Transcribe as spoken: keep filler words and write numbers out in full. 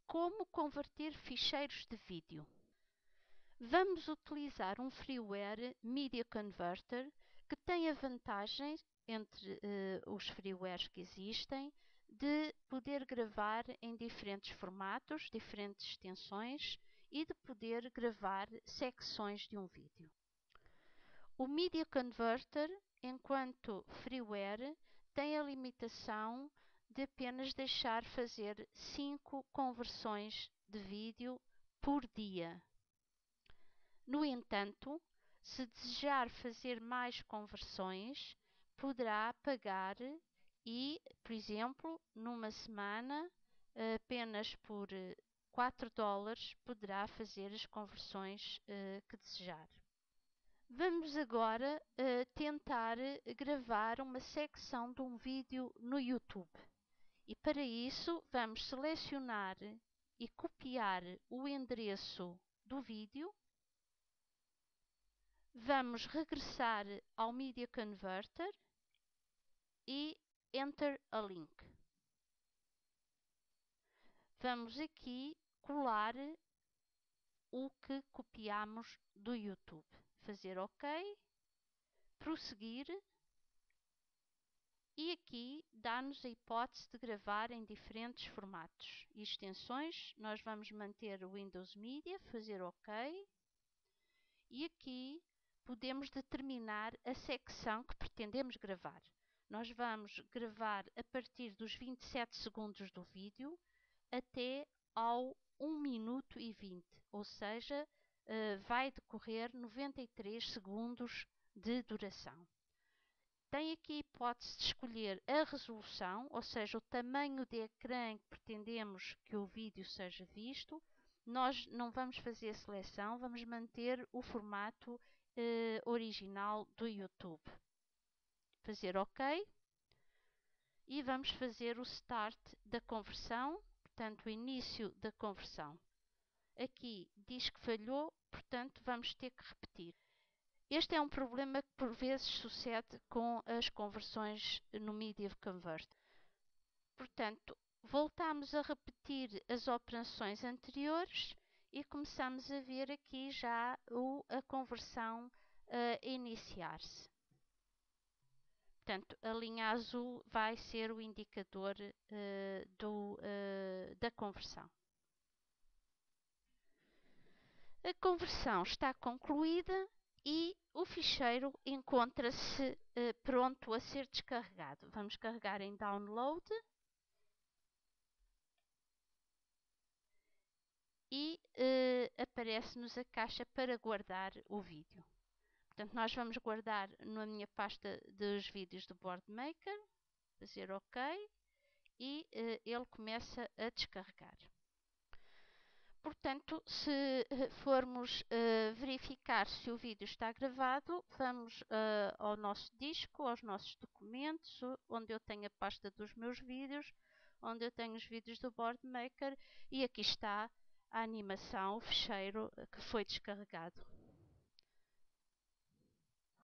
Como converter ficheiros de vídeo? Vamos utilizar um freeware Media Converter que tem a vantagem, entre uh, os freewares que existem, de poder gravar em diferentes formatos, diferentes extensões e de poder gravar secções de um vídeo. O Media Converter, enquanto freeware, tem a limitação de apenas deixar fazer cinco conversões de vídeo por dia. No entanto, se desejar fazer mais conversões, poderá pagar e, por exemplo, numa semana, apenas por quatro dólares, poderá fazer as conversões uh, que desejar. Vamos agora uh, tentar gravar uma secção de um vídeo no YouTube. E para isso, vamos selecionar e copiar o endereço do vídeo. Vamos regressar ao Media Converter e Enter a Link. Vamos aqui colar o que copiamos do YouTube. Fazer OK, prosseguir e aqui dá-nos a hipótese de gravar em diferentes formatos e extensões. Nós vamos manter o Windows Media, fazer OK e aqui podemos determinar a secção que pretendemos gravar. Nós vamos gravar a partir dos vinte e sete segundos do vídeo até ao um minuto e vinte, ou seja, uh, vai decorrer noventa e três segundos de duração. Tem aqui a hipótese de escolher a resolução, ou seja, o tamanho de ecrã em que pretendemos que o vídeo seja visto. Nós não vamos fazer a seleção, vamos manter o formato eh, original do YouTube. Fazer OK. E vamos fazer o Start da conversão, portanto, o início da conversão. Aqui diz que falhou, portanto, vamos ter que repetir. Este é um problema que por vezes sucede com as conversões no Media Converter. Portanto, voltamos a repetir as operações anteriores e começamos a ver aqui já o, a conversão a iniciar-se. Portanto, a linha azul vai ser o indicador uh, do, uh, da conversão. A conversão está concluída e o ficheiro encontra-se uh, pronto a ser descarregado. Vamos carregar em Download. E uh, aparece-nos a caixa para guardar o vídeo. Portanto, nós vamos guardar na minha pasta dos vídeos do Boardmaker, fazer OK e uh, ele começa a descarregar. Portanto, se formos uh, verificar se o vídeo está gravado, vamos uh, ao nosso disco, aos nossos documentos, onde eu tenho a pasta dos meus vídeos, onde eu tenho os vídeos do Boardmaker e aqui está a animação, o ficheiro que foi descarregado.